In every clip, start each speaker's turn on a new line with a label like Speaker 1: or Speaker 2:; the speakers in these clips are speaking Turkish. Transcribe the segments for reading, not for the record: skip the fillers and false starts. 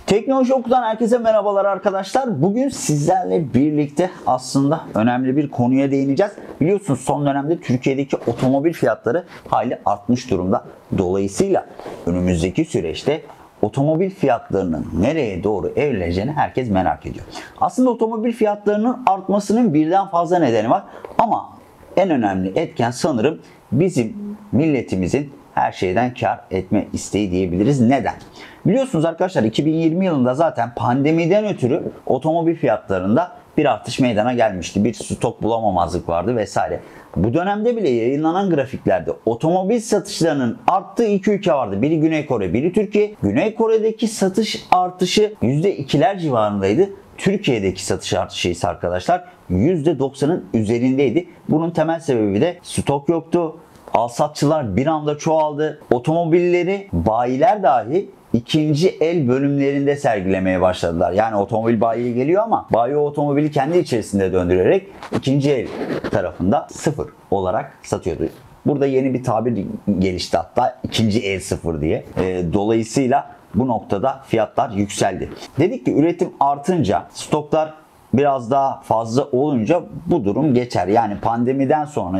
Speaker 1: Teknoloji Oku'dan herkese merhabalar arkadaşlar. Bugün sizlerle birlikte aslında önemli bir konuya değineceğiz. Biliyorsunuz son dönemde Türkiye'deki otomobil fiyatları hayli artmış durumda. Dolayısıyla önümüzdeki süreçte otomobil fiyatlarının nereye doğru evrileceğini herkes merak ediyor. Aslında otomobil fiyatlarının artmasının birden fazla nedeni var. Ama en önemli etken sanırım bizim milletimizin her şeyden kar etme isteği diyebiliriz. Neden? Biliyorsunuz arkadaşlar 2020 yılında zaten pandemiden ötürü otomobil fiyatlarında bir artış meydana gelmişti. Bir stok bulamamazlık vardı vesaire. Bu dönemde bile yayınlanan grafiklerde otomobil satışlarının arttığı iki ülke vardı. Biri Güney Kore, biri Türkiye. Güney Kore'deki satış artışı %2'ler civarındaydı. Türkiye'deki satış artışı ise arkadaşlar %90'ın üzerindeydi. Bunun temel sebebi de stok yoktu. Alsatçılar bir anda çoğaldı. Otomobilleri bayiler dahi ikinci el bölümlerinde sergilemeye başladılar. Yani otomobil bayiye geliyor ama bayi o otomobili kendi içerisinde döndürerek ikinci el tarafında sıfır olarak satıyordu. Burada yeni bir tabir gelişti hatta ikinci el sıfır diye. Dolayısıyla bu noktada fiyatlar yükseldi. Dedik ki üretim artınca stoklar biraz daha fazla olunca bu durum geçer. Yani pandemiden sonra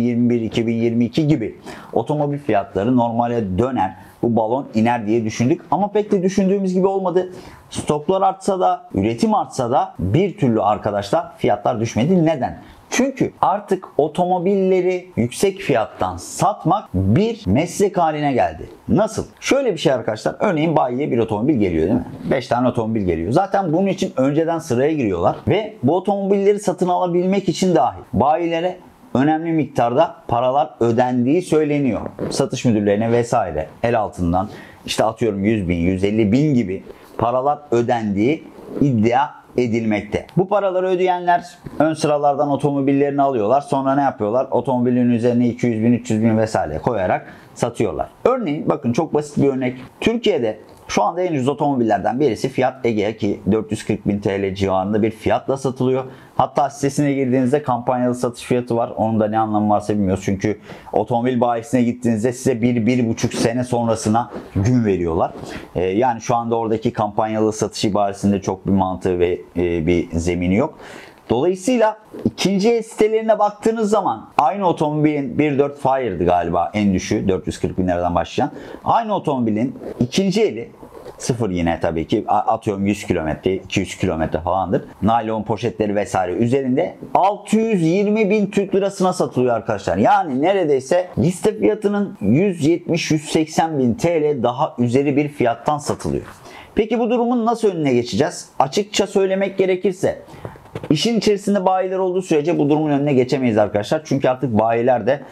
Speaker 1: 2021-2022 gibi otomobil fiyatları normale döner. Bu balon iner diye düşündük ama pek de düşündüğümüz gibi olmadı. Stoklar artsa da, üretim artsa da bir türlü arkadaşlar fiyatlar düşmedi. Neden? Çünkü artık otomobilleri yüksek fiyattan satmak bir meslek haline geldi. Nasıl? Şöyle bir şey arkadaşlar. Örneğin bayiye bir otomobil geliyor değil mi? 5 tane otomobil geliyor. Zaten bunun için önceden sıraya giriyorlar ve bu otomobilleri satın alabilmek için dahi bayilere önemli miktarda paralar ödendiği söyleniyor. Satış müdürlerine vesaire el altından işte atıyorum 100 bin, 150 bin gibi paralar ödendiği iddia edilmekte. Bu paraları ödeyenler ön sıralardan otomobillerini alıyorlar. Sonra ne yapıyorlar? Otomobilin üzerine 200 bin, 300 bin vesaire koyarak satıyorlar. Örneğin bakın çok basit bir örnek. Türkiye'de şu anda en ucuz otomobillerden birisi Fiat Egea ki 440 bin TL civarında bir fiyatla satılıyor. Hatta sitesine girdiğinizde kampanyalı satış fiyatı var. Onun da ne anlamı varsa bilmiyoruz. Çünkü otomobil bayisine gittiğinizde size 1-1,5 sene sonrasına gün veriyorlar. Yani şu anda oradaki kampanyalı satış ibaresinde çok bir mantığı ve bir zemini yok. Dolayısıyla ikinci el sitelerine baktığınız zaman aynı otomobilin 1.4 Fire'dı galiba en düşüğü 440 bin liradan başlayan. Aynı otomobilin ikinci eli sıfır yine tabii ki atıyorum 100 kilometre 200 kilometre falandır. Naylon poşetleri vesaire üzerinde 620 bin Türk lirasına satılıyor arkadaşlar. Yani neredeyse liste fiyatının 170-180 bin TL daha üzeri bir fiyattan satılıyor. Peki bu durumun nasıl önüne geçeceğiz? Açıkça söylemek gerekirse İşin içerisinde bayiler olduğu sürece bu durumun önüne geçemeyiz arkadaşlar. Çünkü artık bayiler de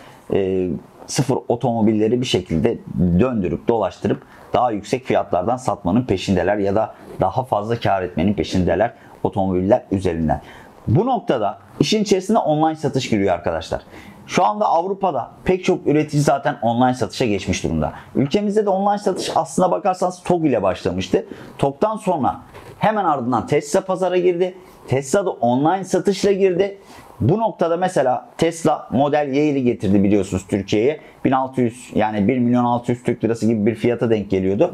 Speaker 1: sıfır otomobilleri bir şekilde döndürüp dolaştırıp daha yüksek fiyatlardan satmanın peşindeler ya da daha fazla kar etmenin peşindeler otomobiller üzerinden. Bu noktada işin içerisinde online satış giriyor arkadaşlar. Şu anda Avrupa'da pek çok üretici zaten online satışa geçmiş durumda. Ülkemizde de online satış aslına bakarsanız TOG ile başlamıştı. TOG'dan sonra hemen ardından Tesla pazara girdi. Tesla da online satışla girdi. Bu noktada mesela Tesla Model Y'yi getirdi biliyorsunuz Türkiye'ye. 1600 yani 1 milyon 600 Türk lirası gibi bir fiyata denk geliyordu.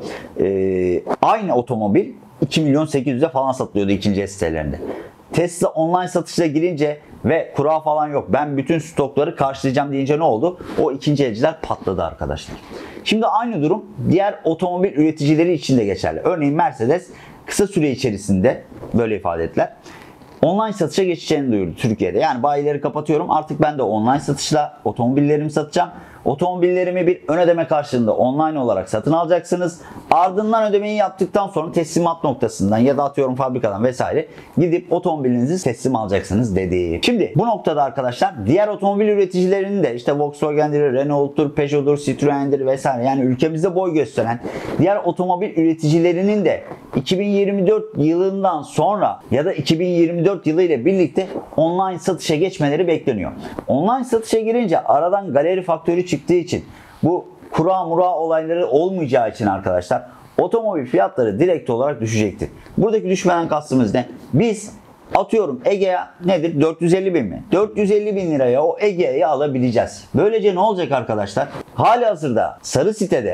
Speaker 1: Aynı otomobil 2 milyon 800'e falan satılıyordu ikinci el sitelerinde. Tesla online satışla girince ve kura falan yok. Ben bütün stokları karşılayacağım deyince ne oldu? O ikinci elciler patladı arkadaşlar. Şimdi aynı durum diğer otomobil üreticileri için de geçerli. Örneğin Mercedes kısa süre içerisinde böyle ifade ettiler. Online satışa geçeceğini duyurdu Türkiye'de. Yani bayileri kapatıyorum. Artık ben de online satışla otomobillerimi satacağım. Otomobillerimi bir ön ödeme karşılığında online olarak satın alacaksınız. Ardından ödemeyi yaptıktan sonra teslimat noktasından ya da atıyorum fabrikadan vesaire gidip otomobilinizi teslim alacaksınız dedi. Şimdi bu noktada arkadaşlar diğer otomobil üreticilerinin de işte Volkswagen'dir, Renault'tur, Peugeot'dur, Citroen'dir vesaire yani ülkemizde boy gösteren diğer otomobil üreticilerinin de 2024 yılından sonra ya da 2024 yılı ile birlikte online satışa geçmeleri bekleniyor. Online satışa girince aradan galeri faktörü çıktığı için bu kura mura olayları olmayacağı için arkadaşlar otomobil fiyatları direkt olarak düşecektir. Buradaki düşmeden kastımız ne? Biz atıyorum Egea nedir? 450 bin mi? 450 bin liraya o Egea'yı alabileceğiz. Böylece ne olacak arkadaşlar? Halihazırda sarı sitede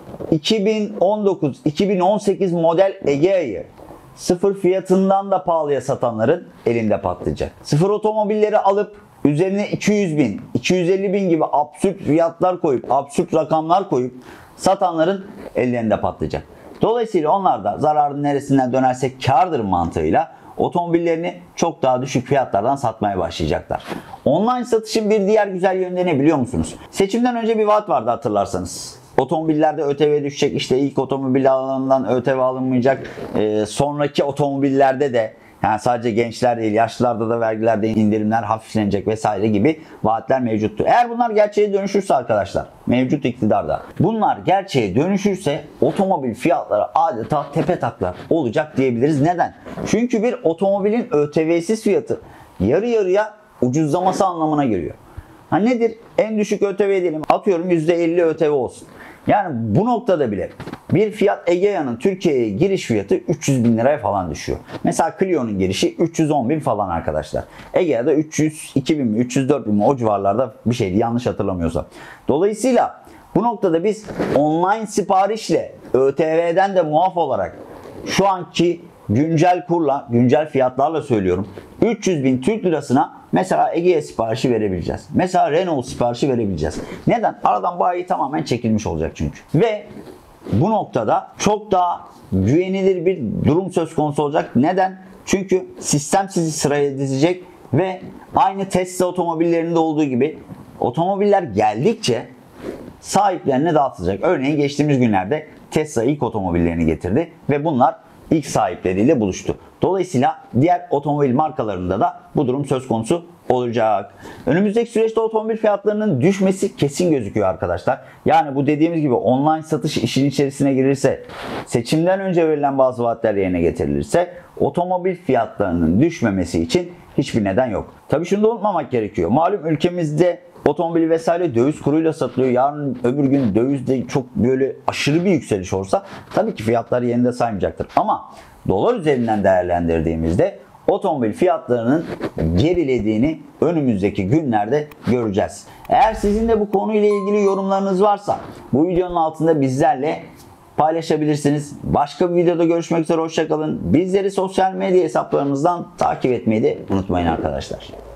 Speaker 1: 2019-2018 model Egea'yı sıfır fiyatından da pahalıya satanların elinde patlayacak. Sıfır otomobilleri alıp üzerine 200 bin, 250 bin gibi absürt fiyatlar koyup, absürt rakamlar koyup satanların ellerinde patlayacak. Dolayısıyla onlar da zararın neresinden dönersek kârdır mantığıyla otomobillerini çok daha düşük fiyatlardan satmaya başlayacaklar. Online satışın bir diğer güzel yönü ne biliyor musunuz? Seçimden önce bir vaat vardı hatırlarsanız. Otomobillerde ÖTV düşecek, işte ilk otomobil alanından ÖTV alınmayacak, sonraki otomobillerde de yani sadece gençler değil yaşlılarda da vergilerde indirimler hafiflenecek vesaire gibi vaatler mevcuttu. Eğer bunlar gerçeğe dönüşürse arkadaşlar, mevcut iktidarda bunlar gerçeğe dönüşürse otomobil fiyatları adeta tepetaklak olacak diyebiliriz. Neden? Çünkü bir otomobilin ÖTV'siz fiyatı yarı yarıya ucuzlaması anlamına geliyor. Ha nedir? En düşük ÖTV diyelim. Atıyorum %50 ÖTV olsun. Yani bu noktada bile bir Fiat Egea'nın Türkiye'ye giriş fiyatı 300 bin liraya falan düşüyor. Mesela Clio'nun girişi 310 bin falan arkadaşlar. Egea'da 302 bin mi 304 bin mi o civarlarda bir şeydi yanlış hatırlamıyorsam. Dolayısıyla bu noktada biz online siparişle ÖTV'den de muaf olarak şu anki güncel kurla, güncel fiyatlarla söylüyorum 300 bin Türk lirasına mesela Egea siparişi verebileceğiz. Mesela Renault siparişi verebileceğiz. Neden? Aradan bayi tamamen çekilmiş olacak çünkü. Ve bu noktada çok daha güvenilir bir durum söz konusu olacak. Neden? Çünkü sistem sizi sıraya dizecek ve aynı Tesla otomobillerinde olduğu gibi otomobiller geldikçe sahiplerine dağıtılacak. Örneğin geçtiğimiz günlerde Tesla ilk otomobillerini getirdi ve bunlar ilk sahipleriyle buluştu. Dolayısıyla diğer otomobil markalarında da bu durum söz konusu olacak. Önümüzdeki süreçte otomobil fiyatlarının düşmesi kesin gözüküyor arkadaşlar. Yani bu dediğimiz gibi online satış işin içerisine girirse, seçimden önce verilen bazı vaatler yerine getirilirse otomobil fiyatlarının düşmemesi için hiçbir neden yok. Tabii şunu da unutmamak gerekiyor. Malum ülkemizde otomobil vesaire döviz kuruyla satılıyor. Yarın öbür gün dövizde çok böyle aşırı bir yükseliş olsa tabii ki fiyatlar yerinde saymayacaktır. Ama dolar üzerinden değerlendirdiğimizde otomobil fiyatlarının gerilediğini önümüzdeki günlerde göreceğiz. Eğer sizin de bu konuyla ilgili yorumlarınız varsa bu videonun altında bizlerle paylaşabilirsiniz. Başka bir videoda görüşmek üzere, hoşça kalın. Bizleri sosyal medya hesaplarımızdan takip etmeyi de unutmayın arkadaşlar.